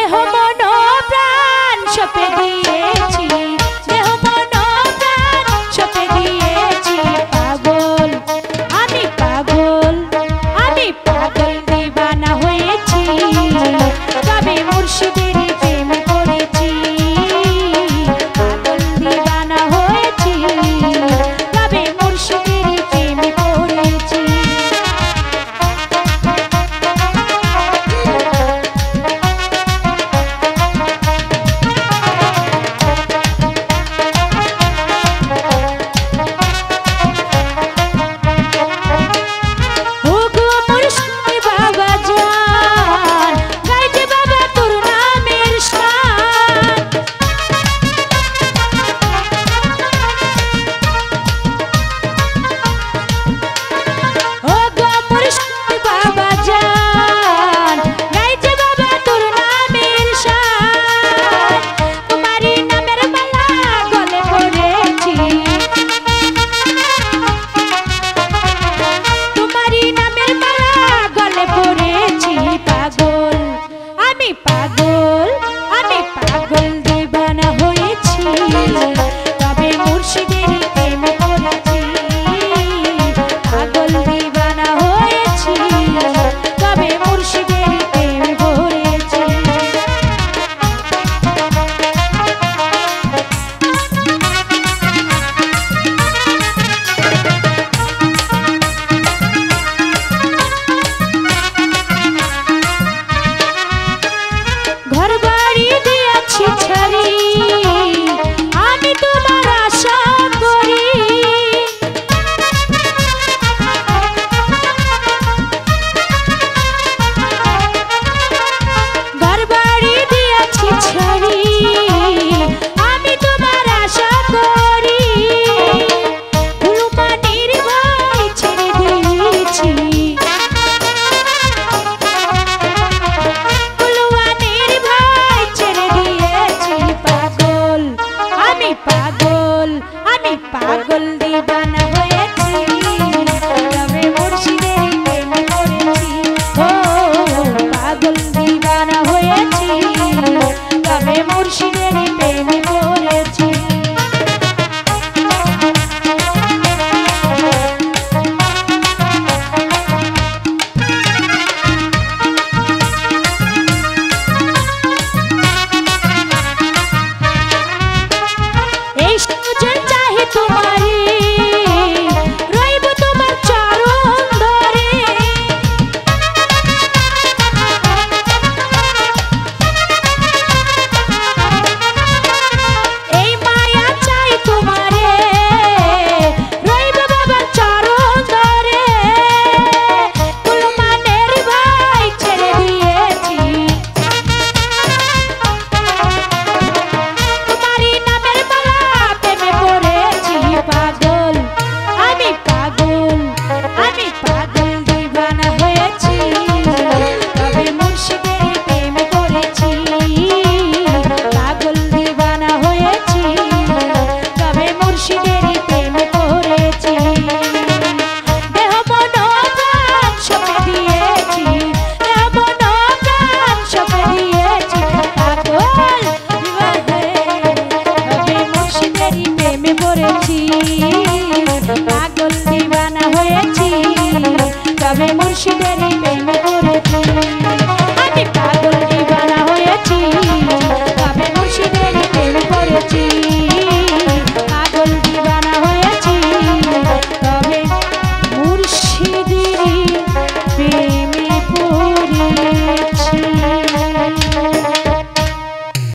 দেহ মন প্রাণ সপে দিয়েছি, দেহ মন প্রাণ সপে দিয়েছি। পাগল আমি পাগল, আমি পাগল দিবানা হয়েছি, তবে মুর্শিদের প্রেমে পড়েছি। পাগল দিবানা হয়েছি, তবে মুর্শিদের প্রেমে পড়েছি। পাগল আমি পাগল দিবানা হয়েছি, তবে মুর্শিদের প্রেমে পড়েছি। পাগল দিবানা হয়েছি, তবে মুর্শিদের প্রেমে পড়েছি। পাগল আমি পাগল দিবানা হয়েছি, তবে মুর্শিদের প্রেমে পড়েছি। ও পাগল দিবানা হয়েছি, তবে মুর্শিদের